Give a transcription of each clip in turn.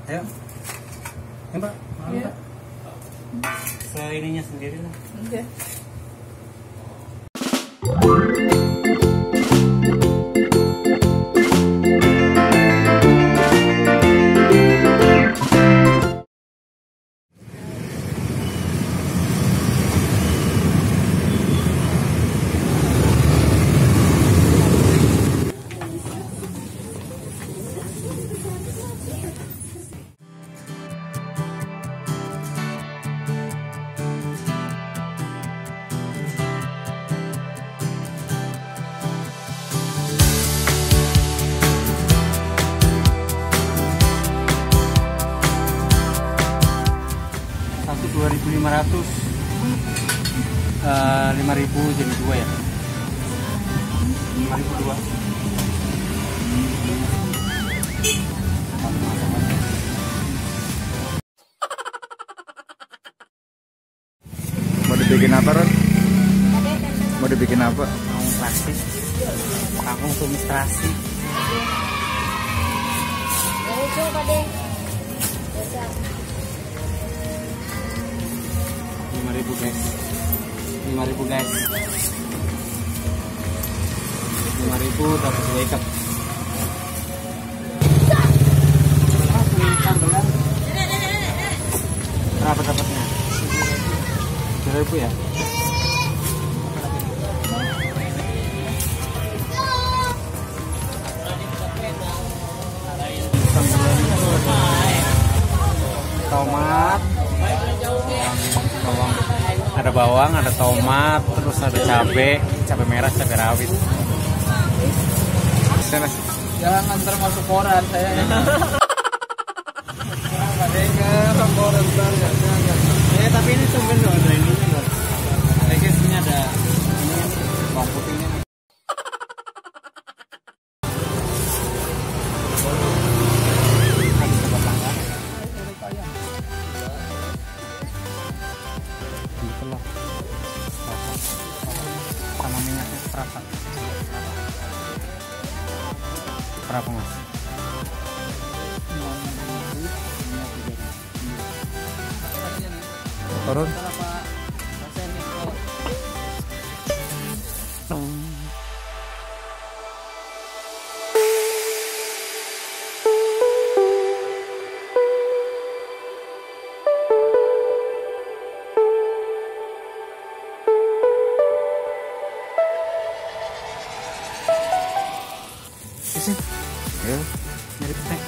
Ayo. Ya, Mbak. Iya. Seininya sendiri lah. Oke. Satu 2.500, 5.000 jadi 2 ya. 5.000 2. Mau dibikin apa, Ron? Mau dibikin apa? Kangkung plastik, kangkung tumis terasi. Coba deh. 5.000 guys. 5.000 guys. 5.000 dapat 2 ikat. Berapa dapatnya? 2.000 ya? Tomat, ada bawang, ada tomat, terus ada cabai merah, cabai rawit. Sana. Jangan termasuk koran saya. Tapi ini tumben loh, ada ininya loh. Ini ada ini bawang putihnya. Sama minyaknya seperempat. Berapa mas? Turun. Ya, dari petek.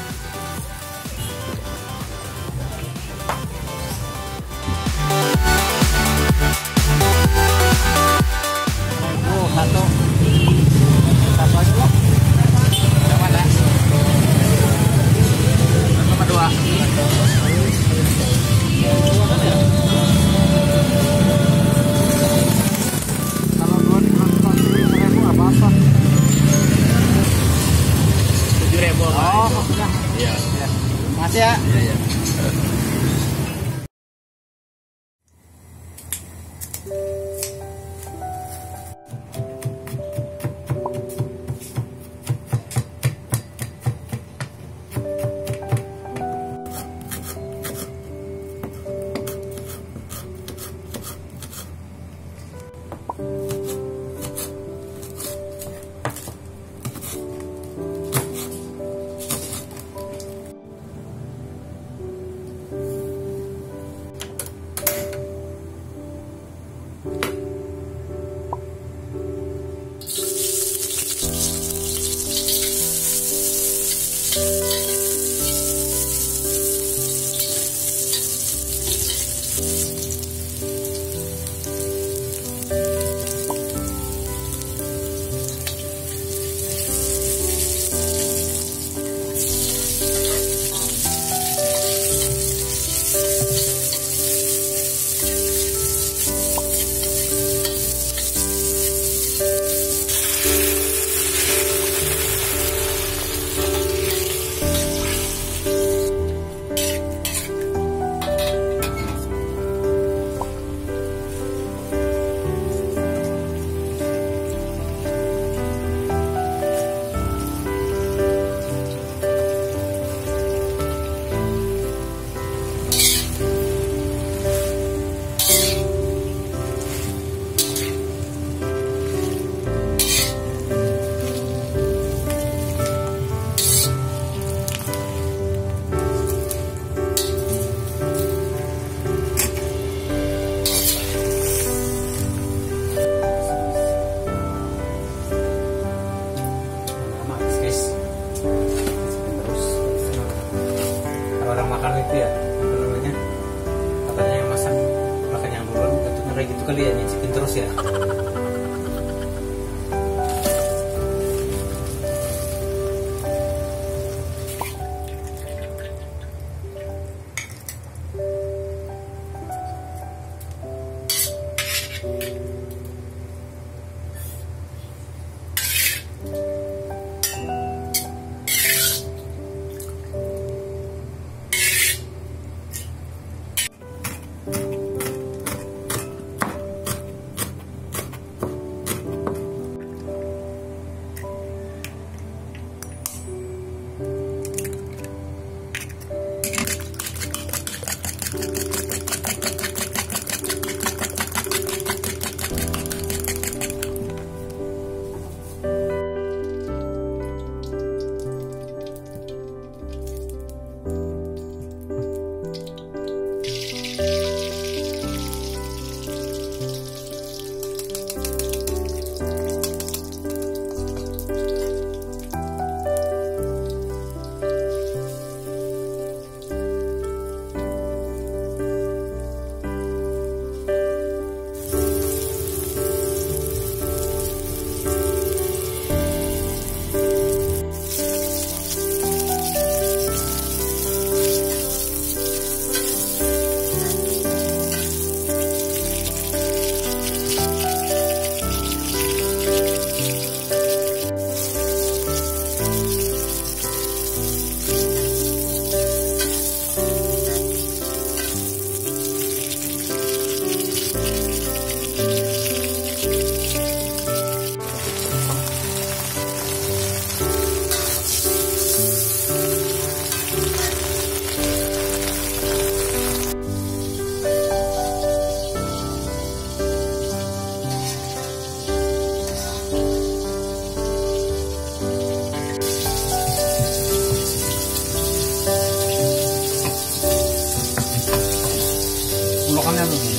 Satu aja loh. Yang mana? Sama 2. Kalau 2 dikurang 10.000 apa-apa. 7.000. Oh, sudah. Iya. Makasih ya. Iya. makan itu ya, apa namanya, katanya yang masak makan yang duluan itu ngeri gitu kali ya, nyicipin terus ya. Ulokannya tuh.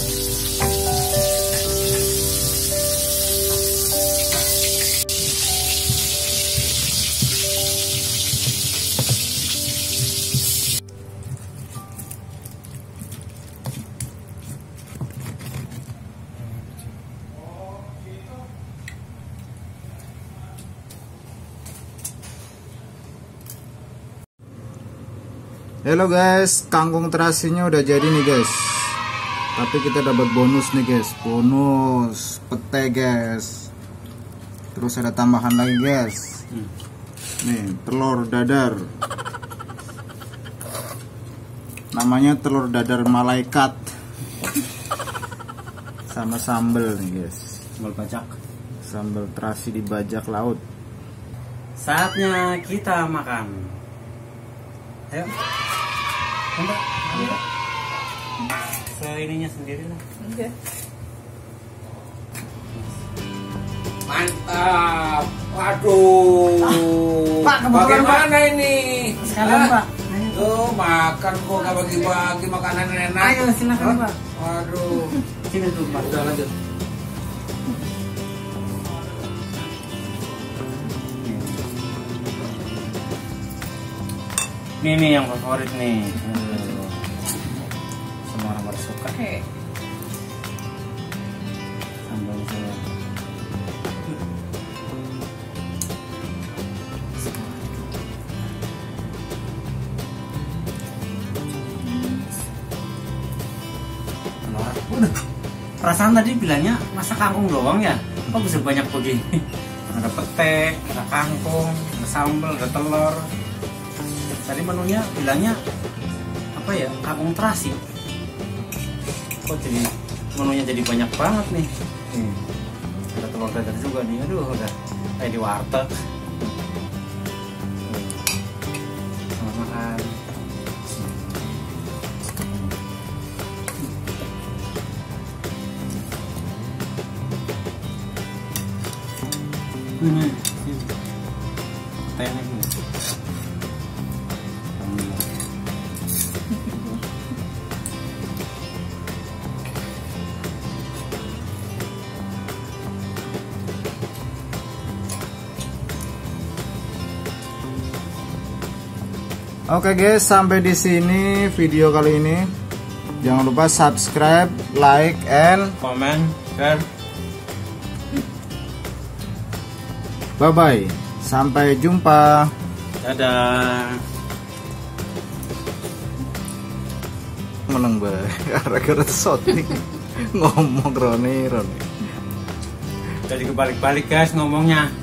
Halo guys, kangkung terasinya udah jadi nih guys. Tapi kita dapat bonus nih guys, bonus pete guys. Terus ada tambahan lagi guys. Nih, telur dadar. Namanya telur dadar malaikat. Sama sambel nih guys. Sambal bajak. Sambal terasi di bajak laut. Saatnya kita makan. Ayo. Mbak, ayo. Seininya sendiri lah. Oke. Mantap. Waduh. Pak, kebetulan, Bagaimana ini? Sekalian, Pak. Tuh makan kok nggak bagi-bagi makanan enak. Ayo silakan, Pak. Waduh. Sini tuh, Pak. Udah lanjut. Ini yang favorit nih. Semua orang pada suka. Sambal saya. Waduh, perasaan tadi bilangnya masak kangkung doang ya? Kok bisa banyak begini? Ada pete, ada kangkung, ada sambal, ada telur. Tadi menunya bilangnya apa ya, kangkung terasi. Kok jadi menunya jadi banyak banget nih. Ada telur dadar juga nih. Aduh, udah kayak di warteg. Selamat makan. Ini petenya ini. Oke guys, sampai di sini video kali ini. Jangan lupa subscribe, like, and Komen, share. bye-bye. Sampai jumpa. Dadah. Menang bae. Gara-gara shooting. Ngomong Roni. Jadi kebalik-balik guys ngomongnya.